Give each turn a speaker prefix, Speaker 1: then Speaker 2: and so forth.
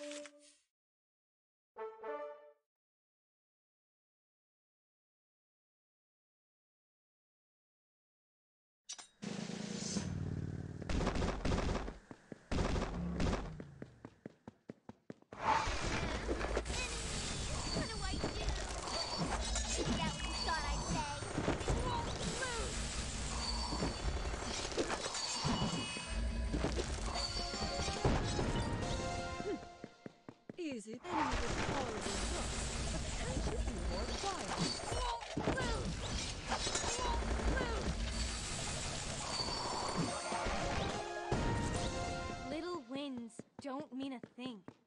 Speaker 1: What do I do? Is that what you thought I'd say? It won't move!
Speaker 2: Easy. Enemy with horrible looks, but can't you be more quiet?
Speaker 1: It won't move! It won't move! Little wins don't mean a thing.